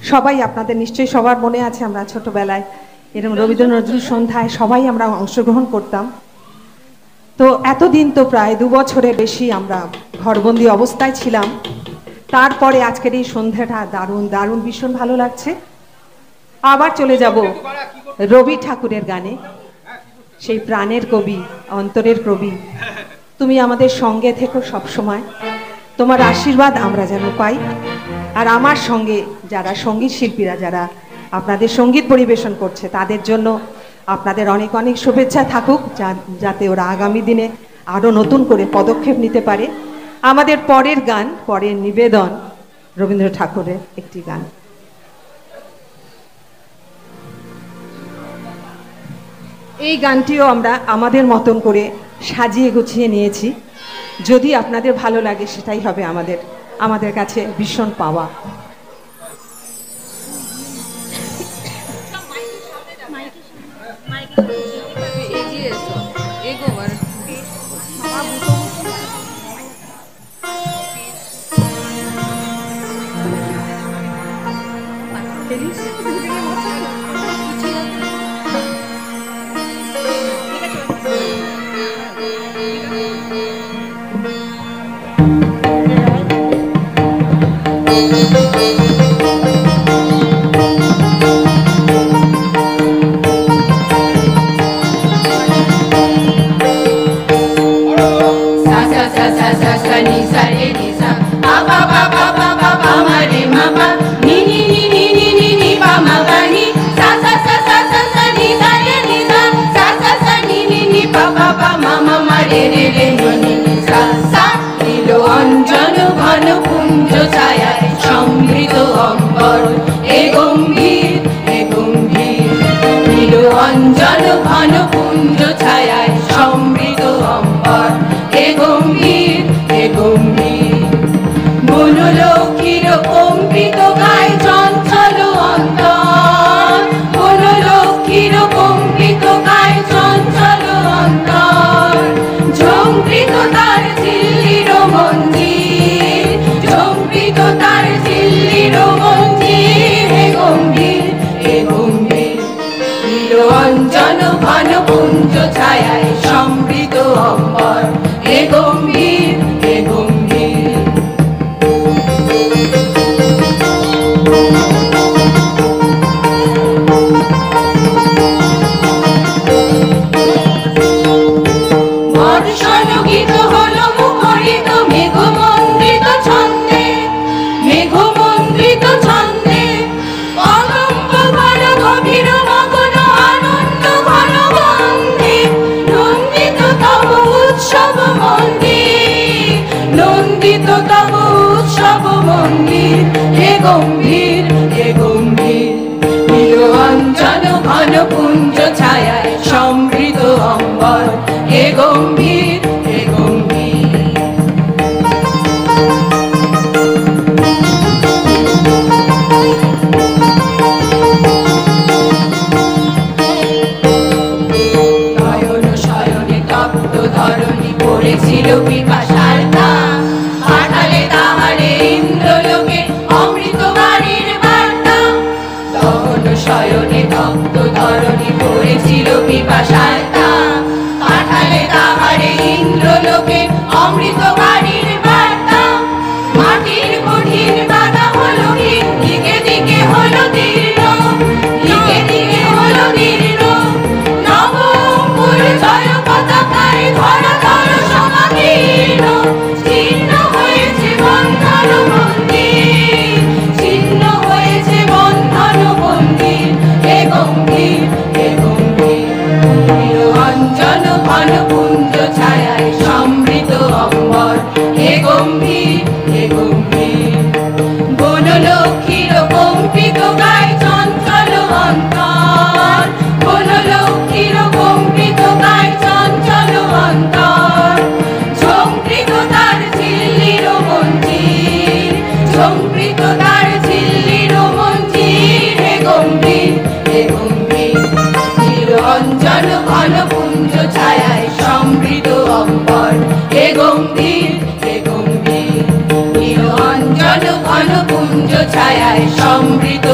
সবাই আপনাদের নিশ্চয়ই সবার মনে আছে আমরা ছোটবেলায় এরকম রবীন্দ্র নজরুল সন্ধ্যায় সবাই আমরা অংশগ্রহণ করতাম। তো এতদিন তো প্রায় 2 বছরের বেশি আমরা ঘরবন্দি অবস্থায় ছিলাম। তারপরে আজকের এই সন্ধ্যাটা দারুণ দারুণ ভীষণ ভালো লাগছে। আবার চলে যাব রবি ঠাকুরের গানে, সেই প্রাণের কবি, অন্তরের কবি, তুমি আমাদের সঙ্গে থেকো সব সময়, তোমার আশীর্বাদ আমরা যেন পাই। আর আমার সঙ্গে যারা সঙ্গীত শিল্পীরা যারা আপনাদের সঙ্গীত পরিবেশন করছে তাদের জন্য আপনাদের অনেক অনেক শুভেচ্ছা থাকুক, যাতে ওরা আগামী দিনে আরও নতুন করে পদক্ষেপ নিতে পারে। আমাদের পরের গান, পরের নিবেদন রবীন্দ্র ঠাকুরের একটি গান। এই গানটিও আমরা আমাদের মতন করে সাজিয়ে গুছিয়ে নিয়েছি। যদি আপনাদের ভালো লাগে সেটাই হবে আমাদের কাছে ভীষণ পাওয়া। অঞ্জন ঘন পুঞ্জ ছায়ায় সমৃত অম্বর এ গম্ভীর এ গম্ভীর, নীল অঞ্জন ঘন পুঞ্জ ছায়ায় সমৃত অম্বর এ গম্ভীর এ গম্ভীর। বনলক্ষ্মীর কম্পিত গায়ে চঞ্চল অন্তর, বনলক্ষ্মীর কম্পিত গায়ে চঞ্চল অন্তর, ঝঙ্কৃত তার ঝিল্লির মঞ্জির, ঝঙ্কৃত তার ঝিল্লির মঞ্জির হে গম্ভীর হে গম্ভীর, নীল অঞ্জন ঘন পুঞ্জ ছায়ায় সমৃত অম্বর হে গম্ভীর হে গম্ভীর। বর্ষণ গীত হলো মুখরিত মেঘমন্দ্রিত ছন্দে, মেঘমন্দ্রিত ছন্দে, কদম্ব ঘন গভীর মগ্ন আনন্দ ঘন গন্ধে, নন্দিত তব উৎসব মন্দির, নন্দিত তব উৎসব মন্দির হে গম্ভীর হে গম্ভীর, নীল অঞ্জন ঘন পুঞ্জ ছায়ায় সমৃত অম্বর হে গম্ভীর হে গম্ভীর। নয়ন শয়নে তপ্ত ধরণী পড়েছিল পিপাসার দাম, পাঠালে তাহারে ইন্দ্রলোকে অমৃত বাণীর বার্তা। নয়ন শয়নে তপ্ত ধরণী পড়েছিল পিপাসার দাম, পাঠালে তাহারে ইন্দ্রলোকে অমৃত বাণীর বার্তা। মাটির কঠিন বাধা হলো হীন, দিকে দিকে হলো দীর্ণ, দিকে দিকে হলো দীর্ণ, নবঙ্কুর জয় পতাকায় ধরা ধর সমাকীর্ণ, ছিন্ন হয়েছে বন্ধন মন্দির, ছিন্ন হয়েছে বন্ধন মন্দির হে গম্ভীর হে গম্ভীর, নীল অঞ্জন ঘন পুঞ্জ ছায়ায় সমৃত অম্বর হে গম্ভীর হে গম্ভীর। বনলক্ষ্মীর কম্পিত গায়ে চঞ্চল অন্তর, বনলক্ষ্মীর কম্পিত গায়ে চঞ্চল অন্তর, ঝঙ্কৃত তার ঝিল্লির মঞ্জির, ঝঙ্কৃত তার ঝিল্লির মঞ্জির হে গম্ভীর হে গম্ভীর, নীল অঞ্জন ঘন পুঞ্জ ছায়ায় সমৃত অম্বর হে গম্ভীর হে গম্ভীর, নীল অঞ্জন ঘন পুঞ্জ ছায়ায় সমৃত